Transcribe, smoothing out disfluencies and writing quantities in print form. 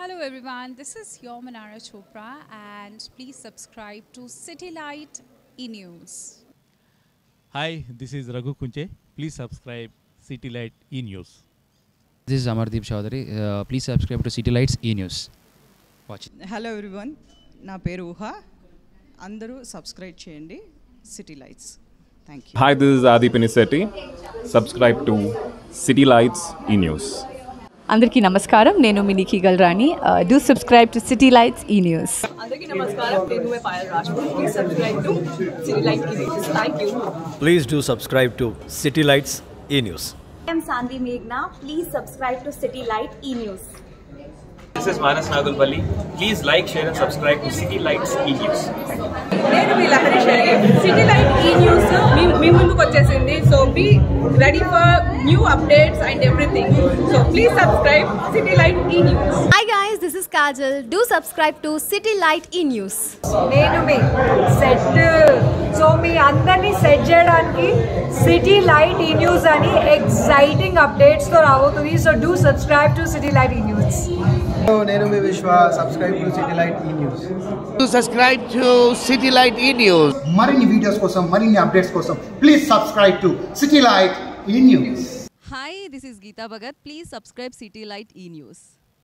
Hello everyone, this is your Manara Chopra and please subscribe to Citylight E-News. Hi, this is Raghu Kunche. Please subscribe Citylight E-News. This is Amardeep Chaudhary. Please subscribe to Citylights E-News. Watch it. Hello everyone నా పేరు ఊహ అందరూ subscribe చేయండి City Lights thank you Hi, this is Adi Pinisetti. Subscribe to City Lights E-News. అందరికీ నమస్కారం నేను మీ Nikki Galrani do subscribe to City Lights E News అందరికీ నమస్కారం నేను Payal Rajput please subscribe to City Light E News thank you Please do subscribe to City Lights E-News. I am Sandhi Meghna. Please subscribe to City Light E-News. This is Manas Nagulpalli. Please like, share and subscribe to City Lights E-News. నేను మీ Lahari Sharif City Light E News మీ ముందుకు వచ్చేసింది so be ready for new updates and everything so please subscribe City Light E News Hi guys, this is Kajal. Do subscribe to City Light E-News. నేను మీ set so మీ అందరినీ సెట్ చేయడానికి City Light E News అని exciting అప్డేట్స్తో రాబోతుంది so do subscribe to City Light E News నేను మీ Vishwa subscribe to City Light E News subscribe to City Light E News మరిన్ని వీడియోస్ కోసం మరిన్ని అప్డేట్స్ కోసం please subscribe to City Light E News Hi, this is Geeta Bhagat. Please subscribe City Light E-News.